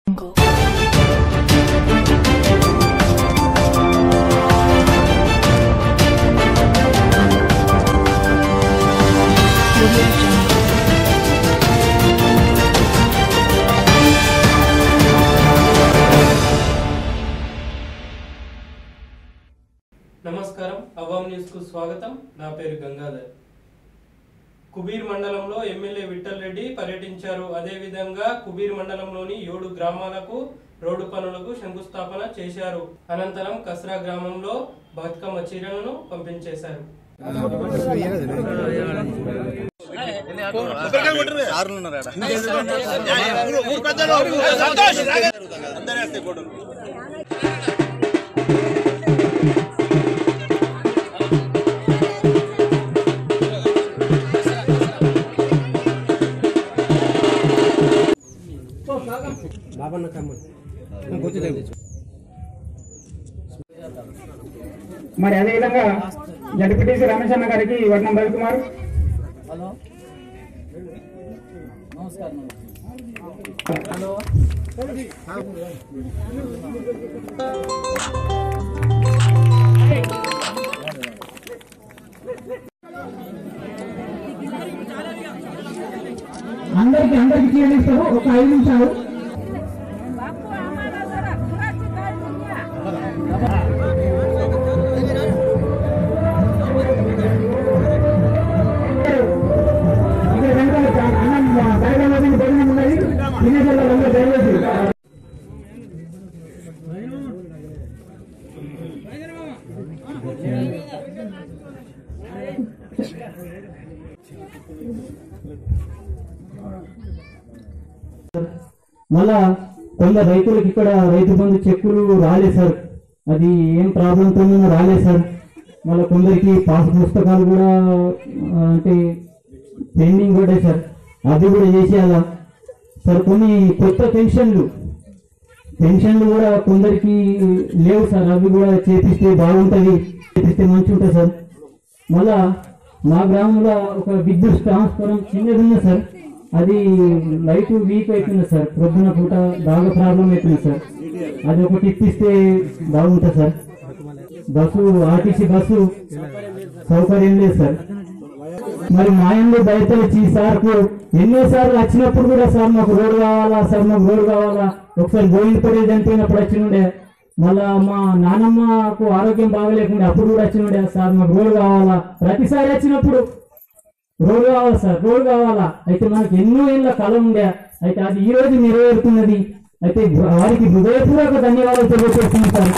నమస్కారం, అవాం న్యూస్ కు స్వాగతం. నా పేరు గంగాధర్. కుబీర్ మండలంలో ఎమ్మెల్యే విఠల్ రెడ్డి పర్యటించారు. అదేవిధంగా కుబీర్ మండలంలోని 7 గ్రామాలకు రోడ్డు పనులకు శంకుస్థాపన చేశారు. అనంతరం కస్రా గ్రామంలో బతుకమ్మ చీరలను పంపించేశారు. మరి అదేవిధంగా జడ్పీటీసీ రమేష్ అన్న గారికి వడ్నం రవికుమార్. హలో నమస్కారం. హలో అందరికి చేస్తారు. ఒక 5 నిమిషాలు. మళ్ళా కొందరు రైతులకు ఇక్కడ రైతు బంధు చెక్కులు రాలేదు సార్. అది ఏం ప్రాబ్లంతో రాలేదు సార్. మళ్ళీ కొందరికి పాస్ పుస్తకాలు కూడా అంటే పెండింగ్ కూడా సార్, అది కూడా చేసేయాలా సార్. కొన్ని కొత్త పెన్షన్లు కూడా కొందరికి లేవు సార్, అవి కూడా చేపిస్తే బాగుంటుంది, చేపిస్తే మంచిగా ఉంటుంది సార్. మళ్ళా మా గ్రామంలో ఒక విద్యుత్ ట్రాన్స్ఫారం చిన్నది ఉంది సార్, అది లైట్ వీక్ అవుతుంది సార్. ప్రొద్దున పూట బాగా ప్రాబ్లం అవుతుంది సార్, అది ఒకటి ఇప్పిస్తే బాగుంటుంది సార్. బస్సు ఆర్టీసీ బస్సు సౌకర్యం లేదు సార్. మరి మా ఇంట్లో బయట వచ్చి సార్కు ఎన్నోసార్లు వచ్చినప్పుడు కూడా సార్ మాకు రోడ్డు కావాలా సార్, మాకు రోడ్డు కావాలా. ఒకసారి గోవిందపడి చనిపోయినప్పుడు వచ్చినుండే, మళ్ళా మా నానమ్మకు ఆరోగ్యం బాగలేకుండా అప్పుడు కూడా వచ్చినుండే సార్, మాకు రోడ్డు కావాలా. ప్రతిసారి వచ్చినప్పుడు రోడ్డు కావాలా సార్, రోడ్డు కావాలా. అయితే మనకు ఎన్నో ఏళ్ళ కళ ఉండే, అయితే అది ఈ రోజు నెరవేరుతున్నది. అయితే వారికి హృదయపూర్వక ధన్యవాదాలు తెలియజేస్తున్నాం సార్.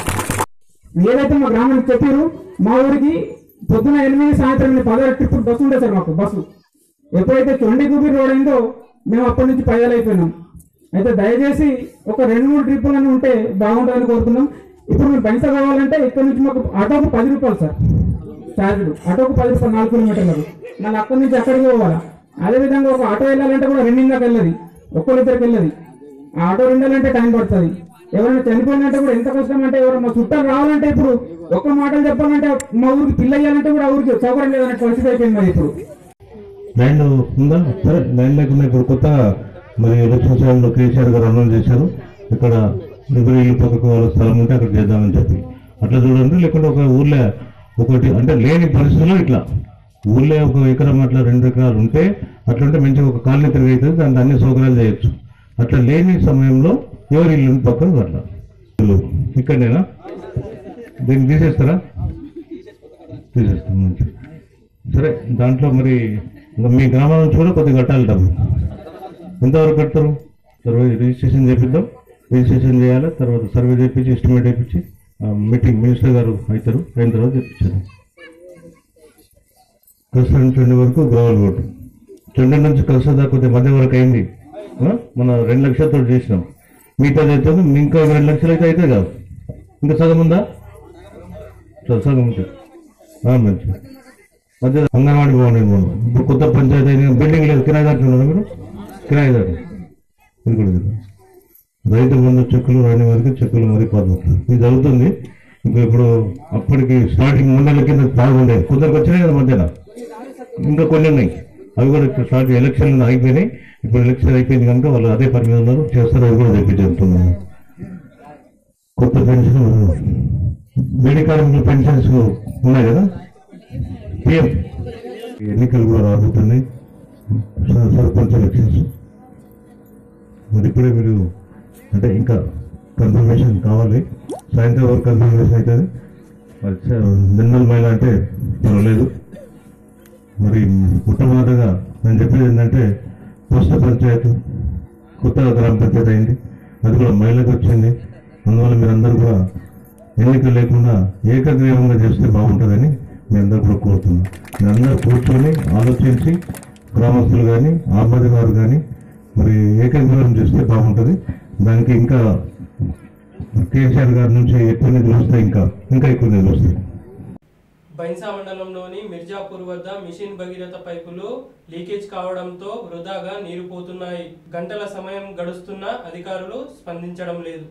ఏదైతే మా గ్రామానికి చెప్పారు, మా ఊరికి పొద్దున 8 సాయంత్రం 10 ట్రిప్ బస్సు ఉండే సార్. మాకు బస్సు ఎప్పుడైతే చొండి కుబీర్ రోడ్ అయిందో మేము అప్పటి నుంచి పైదలైపోయినాం. అయితే దయచేసి ఒక 2-3 ట్రిప్పులను ఉంటే బాగుంటుందని కోరుతున్నాం. ఇప్పుడు మీరు బైస కావాలంటే ఇక్కడ నుంచి మాకు ఆటోకు 10 రూపాయలు సార్ ఛార్జీలు. ఆటోకు 10 రూపాయలు 4 కిలోమీటర్లకు. మళ్ళీ అక్కడి నుంచి అక్కడికి పోవాలా. అదేవిధంగా ఒక ఆటో వెళ్ళాలంటే కూడా 2 దాకా వెళ్ళదు, ఒక్కరిద్దరికి వెళ్ళదు. ఆ ఆటో వెళ్ళాలంటే టైం పడుతుంది. ఎవరైనా చనిపోయినంటే కూడా ఎంత కష్టం అంటే, ఎవరైనా మా చుట్టాలు రావాలంటే ఇప్పుడు ఒక్క మాటలు చెప్పాలంటే మా ఊరికి పిల్ల అయ్యాలంటే కూడా ఆ ఊరికి సౌకర్యం లేదనే పరిస్థితి అయిపోయింది. మరి ఇప్పుడు ల్యాండ్ ఉందా? సరే, ల్యాండ్ లేకుండా ఇప్పుడు కొత్త మరి ఎలక్షన్ కేసీఆర్ గారు అనౌన్స్ చేశారు, ఇక్కడ ఎవరి ఇల్లు పక్కకు వాళ్ళ స్థలం ఉంటే అక్కడ చేద్దామని చెప్పి. అట్లా చూడండి. లేకుంటే ఒక ఊర్లో ఒకటి అంటే లేని పరిస్థితుల్లో ఇట్లా ఊళ్ళో 1 ఎకరం అట్లా 2 ఎకరాలు ఉంటే అట్లుంటే మంచిగా ఒక కాలనీ తిరిగి అవుతుంది, దాంట్లో అన్ని సౌకర్యాలు చేయొచ్చు. అట్లా లేని సమయంలో ఎవరి ఇల్లు పక్కన అట్లా ఇక్కడనేనా దీన్ని తీసేస్తారా? తీసేస్తాం. మంచి సరే. దాంట్లో మరి మీ గ్రామం నుంచి కూడా కొద్దిగా కట్టాలి డబ్బులు. ఎంతవరకు కడతారు? సర్వే రిజిస్ట్రేషన్ చేపిద్దాం, రిజిస్ట్రేషన్ చేయాలి. తర్వాత సర్వే చేయించి ఎస్టిమేట్ వేయించి మీటింగ్ మినిస్టర్ గారు అవుతారు, అయిన తర్వాత తెప్పించారు. కలస నుంచి వరకు గ్రావల్ రోడ్డు, చెండ నుంచి కలస దాకా కొద్దిగా మధ్య వరకు అయింది. మన 2 లక్షలతో చేసినాం. మిగతాది అయితే ఇంకా 2 లక్షలు అయితే అయితే కాదు. ఇంకా సగం ఉందా? సగం ఉంటుంది. మంచిది. మధ్య అంగన్వాడీ భవన్ నిర్మాణం, ఇప్పుడు కొత్త పంచాయతీ బిల్డింగ్ లేదు, కిరాయిదారు ఉన్నారు మీరు, కిరాయిదారు ఇది కూడా కదా. రైతు బంధు చెక్కులు రాని వారికి చెక్కులు మరి పద్ధతి ఇది జరుగుతుంది. ఇప్పుడు అప్పటికి స్టార్టింగ్ 3 నెలల కింద బాగుండేది, కొందరికి వచ్చినాయి కదా మధ్యన, ఇంకా కొన్ని ఉన్నాయి. అవి కూడా స్టార్ట్ ఎలక్షన్లు అయిపోయినాయి. ఇప్పుడు ఎలక్షన్ అయిపోయింది కనుక వాళ్ళు అదే పని మీద ఉన్నారు, చేస్తారు. అవి కూడా తెప్పి చెప్తున్నాను. కొత్త పెన్షన్ బీడీ కార్మికుల పెన్షన్స్ ఉన్నాయి కదా, పిఎం ఎన్నికలు కూడా రాబోతున్నాయి, సర్పంచ్ ఎలక్షన్స్. మరి ఇప్పుడే మీరు అంటే ఇంకా కన్ఫర్మేషన్ కావాలి, సాయంత్రం వరకు కన్ఫర్మేషన్ అవుతుంది. జనరల్ మహిళ అంటే పర్వాలేదు. మరి మొట్టమొదటిగా నేను చెప్పేది ఏంటంటే కొత్త పంచాయతీ, కొత్తగా గ్రామ పంచాయతీ అయింది, అది కూడా మహిళకు వచ్చింది. అందువల్ల మీరందరూ కూడా ఎన్నికలు లేకుండా ఏకగ్రీవంగా చేస్తే బాగుంటుందని మీ అందరూ కూడా కోరుతున్నాం. మీరందరూ కూర్చొని ఆలోచించి గ్రామస్తులు కానీ ఆబాది వారు కానీ మరి ఏకగ్రీవం చేస్తే బాగుంటుంది. దానికి ఇంకా కేసీఆర్ గారి నుంచి ఎక్కువ నిధులు వస్తాయి, ఇంకా ఎక్కువ నిధులు వస్తాయి. బైన్సా మండలంలోని మిర్జాపూర్ వద్ద మిషన్ భగీరథ పైపులు లీకేజ్ కావడంతో వృధాగా నీరు పోతున్నాయి. గంటల సమయం గడుస్తున్నా అధికారులు స్పందించడం లేదు.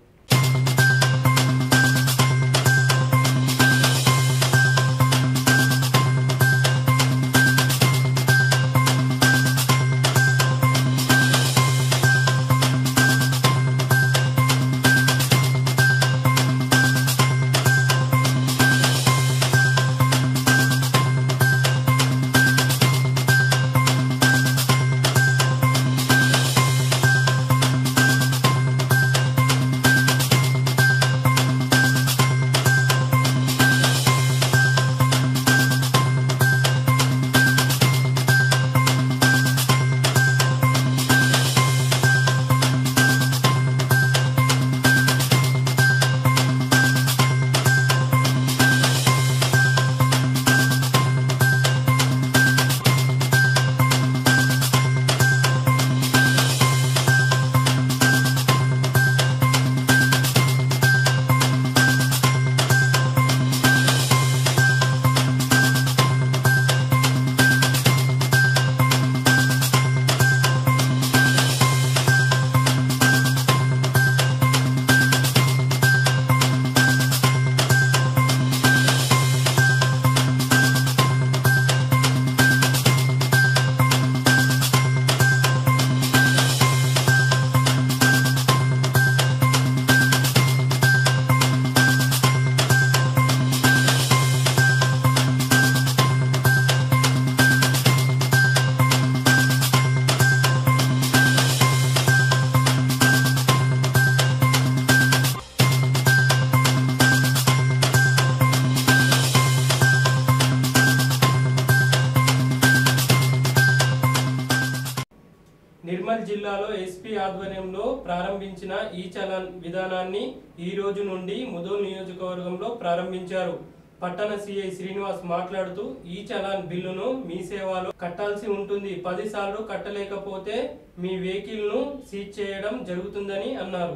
నిర్మల్ జిల్లాలో ఎస్పీ ఆధ్వర్యంలో ప్రారంభించిన ఈ చలాన్ విధానాన్ని ఈ రోజు నుండి ముదోల్ నియోజకవర్గంలో ప్రారంభించారు. పట్టణ సిఐ శ్రీనివాస్ మాట్లాడుతూ ఈ చలాన్ బిల్లును మీ సేవలో కట్టాల్సి ఉంటుంది, 10 సార్లు కట్టలేకపోతే మీ వెహికల్ ను సీజ్ చేయడం జరుగుతుందని అన్నారు.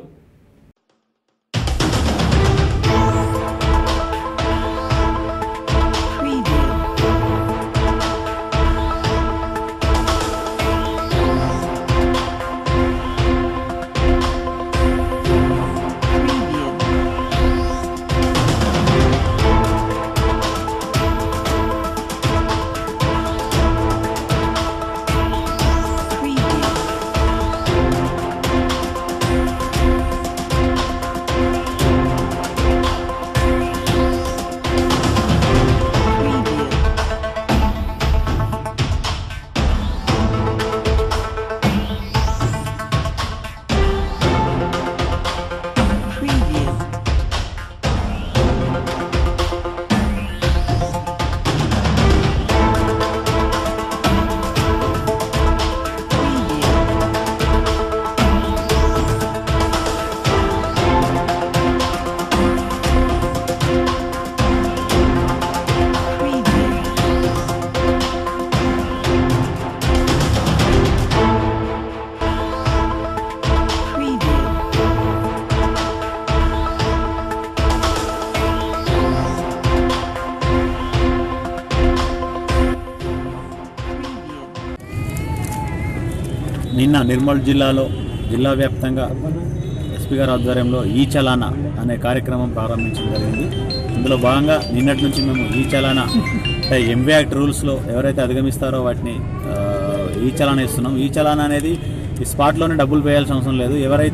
నిన్న నిర్మల్ జిల్లాలో జిల్లా వ్యాప్తంగా ఎస్పీ గారి ఆధ్వర్యంలో ఈ చలానా అనే కార్యక్రమం ప్రారంభించడం జరిగింది. ఇందులో భాగంగా నిన్నటి నుంచి మేము ఈ చలానా అంటే ఎంవీ యాక్ట్ రూల్స్లో ఎవరైతే అధిగమిస్తారో వాటిని ఈ చలానా ఇస్తున్నాం. ఈ చలానా అనేది ఈ స్పాట్లోనే డబ్బులు వేయాల్సిన అవసరం లేదు. ఎవరైతే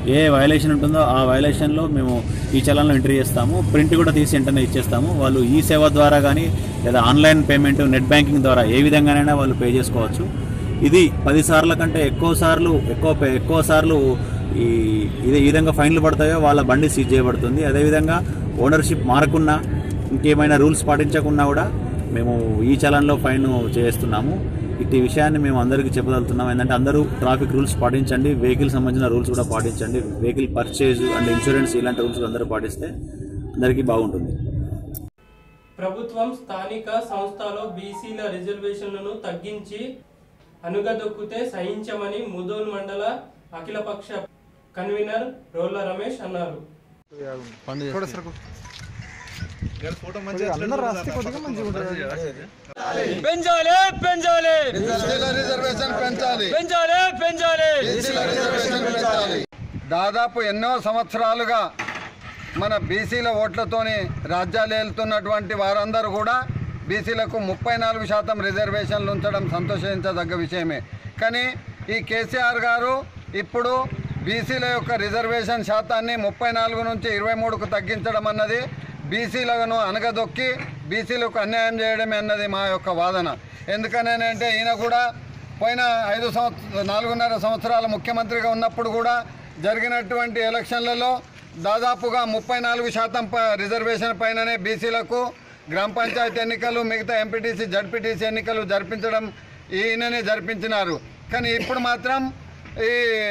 ఏ వైలేషన్ ఉంటుందో ఆ వైలేషన్లో మేము ఈ చలాన్లో ఎంట్రీ చేస్తాము. ప్రింట్ కూడా తీసి వెంటనే ఇచ్చేస్తాము. వాళ్ళు ఈ సేవ ద్వారా కానీ లేదా ఆన్లైన్ పేమెంట్, నెట్ బ్యాంకింగ్ ద్వారా ఏ విధంగానైనా వాళ్ళు పే చేసుకోవచ్చు. ఇది 10 సార్ల కంటే ఎక్కువ సార్లు ఈ విధంగా ఫైన్లు పడతాయో వాళ్ళ బండి సీజ్ చేయబడుతుంది. అదేవిధంగా ఓనర్షిప్ మారకున్నా, ఇంకేమైనా రూల్స్ పాటించకున్నా కూడా మేము ఈ చలాన్లో ఫైన్ చేస్తున్నాము. ఇట్టి విషయాన్ని మేము అందరికీ చెప్పగలుగుతున్నాం. ఏంటంటే అందరూ ట్రాఫిక్ రూల్స్ పాటించండి, వెహికల్ సంబంధించిన రూల్స్ కూడా పాటించండి. వెహికల్ పర్చేజ్ అండ్ ఇన్సూరెన్స్ ఇలాంటి రూల్స్ అందరూ పాటిస్తే అందరికీ బాగుంటుంది. ప్రభుత్వం స్థానిక సంస్థలో బీసీల రిజర్వేషన్లను తగ్గించి అనుగదొక్కితే సహించమని ముదోల్ మండల అఖిలపక్ష కన్వీనర్ రోళ్ల రమేష్ అన్నారు. దాదాపు ఎన్నో సంవత్సరాలుగా మన బీసీల ఓట్లతోని రాజ్యాలు ఏలుతున్నటువంటి వారందరూ కూడా బీసీలకు 34% రిజర్వేషన్లు ఉంచడం సంతోషించదగ్గ విషయమే. కానీ ఈ కేసీఆర్ గారు ఇప్పుడు బీసీల యొక్క రిజర్వేషన్ శాతాన్ని 34 నుంచి 23కు తగ్గించడం అన్నది బీసీలను అనగదొక్కి బీసీలకు అన్యాయం చేయడమే అన్నది మా యొక్క వాదన. ఎందుకనంటే ఈయన కూడా పోయిన 4.5 సంవత్సరాల ముఖ్యమంత్రిగా ఉన్నప్పుడు కూడా జరిగినటువంటి ఎలక్షన్లలో దాదాపుగా 34% రిజర్వేషన్ పైననే బీసీలకు గ్రామ పంచాయతీ ఎన్నికలు, మిగతా ఎంపీటీసీ, జడ్పీటీసీ ఎన్నికలు జరిపించడం ఈయననే జరిపించినారు. కానీ ఇప్పుడు మాత్రం ఈ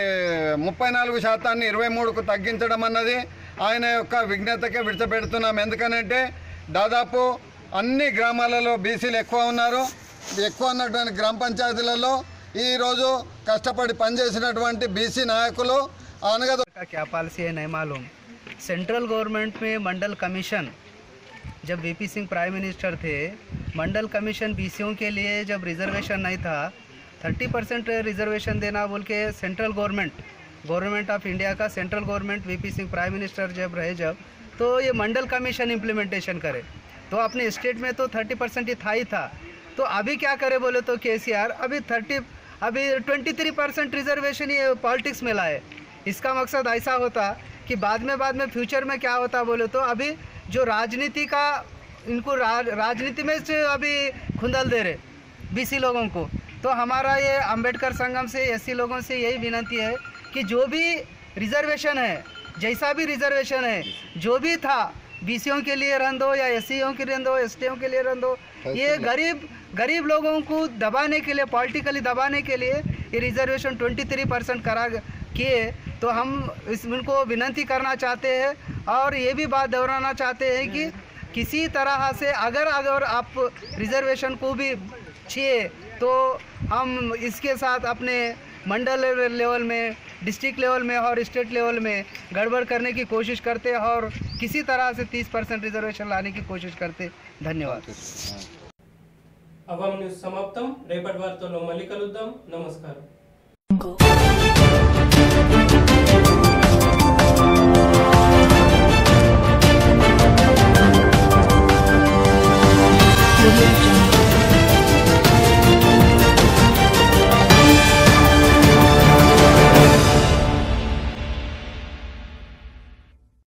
34% 23కు తగ్గించడం అన్నది ఆయన యొక్క విజ్ఞతకే విడిచిపెడుతున్నాం. ఎందుకనంటే దాదాపు అన్ని గ్రామాలలో బీసీలు ఎక్కువ ఉన్నారు. ఎక్కువ ఉన్నటువంటి గ్రామ పంచాయతీలలో ఈరోజు కష్టపడి పనిచేసినటువంటి బీసీ నాయకులు అనగా क्या पॉलिसी है नहीं मालूम। सेंट्रल गवर्नमेंट में मंडल कमीशन, जब वीपी सिंह प्राइम मिनिस्टर थे, मंडल कमीशन बीसीओ के लिए जब रिजर्वेशन नहीं था, 30% रिजर्वेशन देना बोल के सेंट्रल गवर्नमेंट ऑफ इंडिया का central government VP Singh prime minister जब रहे तो ये मंडल कमीशन इम्प्लीमेंटेशन करे। तो अपने स्टेट में तो 30% ही था। तो अभी क्या करे बोले तो केसीआर अभी 23% रिजर्वेशन ये पॉलिटिक्स में लाए। इसका मकसद ऐसा होता कि बाद में फ्यूचर में क्या होता बोले तो अभी जो राजनीति का इनको राजनीति में से अभी खुंदल दे रहे बीसी लोगों को। तो हमारा ये अंबेडकर संगम से एससी लोगों से यही विनती है कि जो भी रिजर्वेशन है, जैसा भी रिजर्वेशन है, जो भी था बीसीओ के लिए रन दो या एससीओ के लिए रन दो, एसटीओ के लिए रन दो, ये गरीब लोगों को दबाने के लिए, पॉलिटिकली दबाने के लिए ये रिजर्वेशन 23% करा किए। तो हम इनको विनती करना चाहते हैं और ये भी बात दोहराना चाहते हैं कि किसी तरह से अगर आप रिजर्वेशन को भी चाहिए तो हम इसके साथ अपने मंडल लेवल में, डिस्ट्रिक्ट लेवल में और स्टेट लेवल में गड़बड़ करने की कोशिश करते और किसी तरह से 30% रिजर्वेशन लाने की कोशिश करते। धन्यवाद। అవామ్ న్యూస్ సమాప్తం. రేపటి వార్తల్లో మళ్ళీ కలుద్దాం. నమస్కారం.